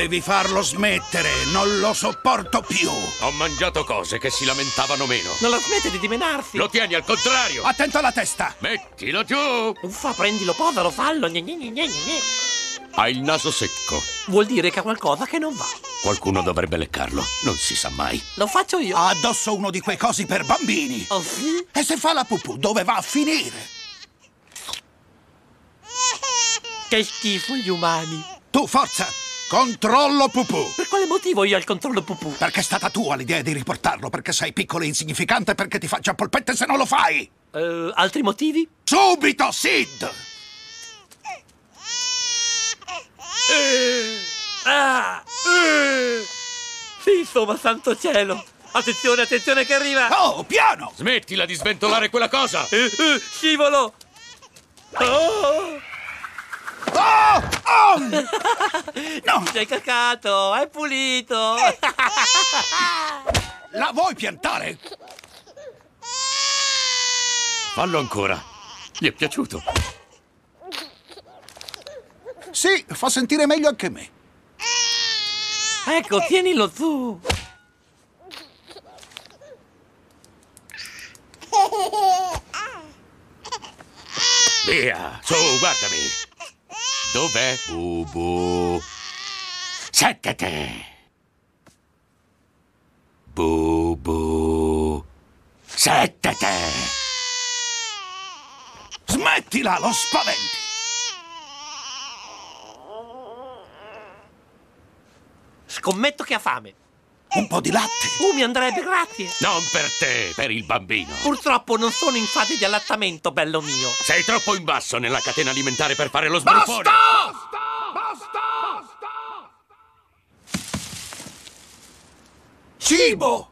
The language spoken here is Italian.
Devi farlo smettere, non lo sopporto più. Ho mangiato cose che si lamentavano meno. Non la smette di dimenarsi. Lo tieni al contrario. Attento alla testa. Mettilo giù. Uffa, prendilo, povero, fallo. Gne, gne, gne, gne, gne. Hai il naso secco. Vuol dire che ha qualcosa che non va. Qualcuno dovrebbe leccarlo. Non si sa mai. Lo faccio io. Ha addosso uno di quei cosi per bambini. Oh sì? E se fa la pupù, dove va a finire? Che schifo gli umani. Tu, forza, controllo pupù. Per quale motivo io ho il controllo pupù? Perché è stata tua l'idea di riportarlo, perché sei piccolo e insignificante, perché ti faccia polpette se non lo fai. Altri motivi? Subito, Sid! Sì, insomma, santo cielo. Attenzione, attenzione che arriva. Oh, piano! Smettila di sventolare quella cosa. Scivolo. Oh! Oh! Oh! No! Sei cacato, è pulito. La vuoi piantare? Fallo ancora. Gli è piaciuto. Sì, fa sentire meglio anche me. Ecco, tienilo tu. Via, su, guardami. Dov'è Bubu? Settete. Bubu. Settete. Smettila, lo spaventi. Scommetto che ha fame. Un po' di latte. Mi andrebbe, grazie. Non per te, per il bambino. Purtroppo non sono in fase di allattamento, bello mio. Sei troppo in basso nella catena alimentare per fare lo sbruffone. Basta! Cibo!